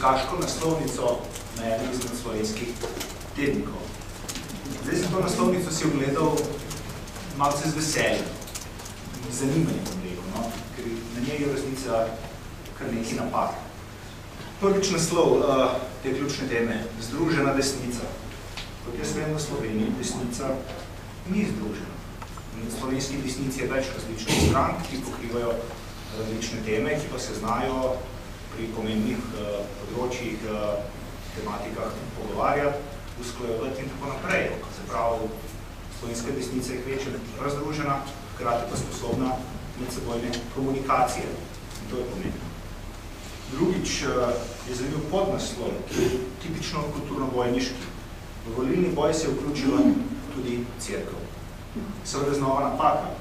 vojskaško naslovnico na enem izmed slovenskih tednikov. Zdaj sem to naslovnico si ogledal malce z veseljem, z zanimanjem, bom rekel, no? Ker na njej je resnica kar nekaj napak. Prvič naslov te ključne teme, združena desnica. Kot jaz vem, v Sloveniji desnica ni združena. V slovenski desnici je več različnih strank, ki pokrivajo različne teme, ki pa se znajo pri pomembnih področjih, tematikah pogovarjati, usklajevati in tako naprej. Se pravi, slovenska desnica je kvečem razdružena, hkrati pa sposobna medsebojne komunikacije. In to je pomembno. Drugič je zanimiv podnaslov, ki je tipično kulturno-bojniški. V volilni boj se je vključila tudi cerkev. Seveda znova napaka.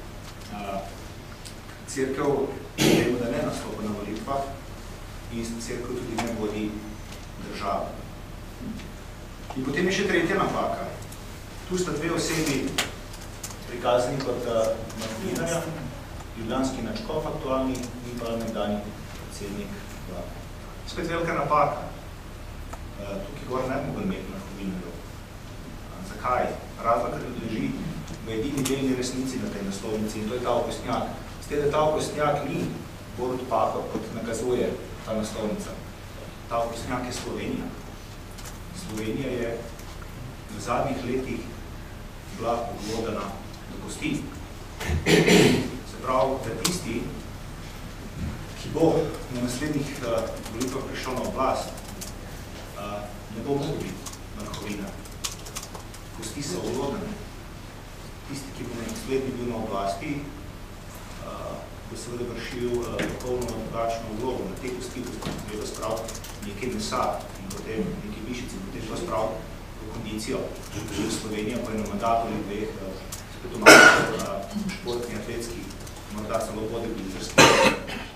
Cerkev vemo, da ne nastopa na volitvah in cerkev tudi ne vodi državo. In potem je še tretja napaka. Tu sta dve osebi prikazani kot novinarja, ljubljanski nadškof aktualni in pa nekdanji predsednik vlade. Spet velika napaka. Tukaj gor ne bi mogli imeti novinarjev. Zakaj? Razlog leži v edini delni resnici na tej naslovnici in to je ta okostnjak. S tem, da ta okostnjak ni Borut Pahor, kot nakazuje ta naslovnica. Ta okostnjak je Slovenija. Slovenija je v zadnjih letih bila poglodana do kosti. Se pravi, da tisti, ki bo na naslednjih volitvah prišel na oblast, ne bo mogel biti vrhovina. Kosti so oglodane. Tisti, ki bo naslednji bil na oblasti, bo seveda vršil popolnoma drugačno vlogo. Na te kosti bo treba spraviti nekaj mesa in potem nekaj mišic in potem pa spraviti v kondicijo. Slovenija pa je na mandatu ali dveh spet športni, atletski, morda celo bodybuilderski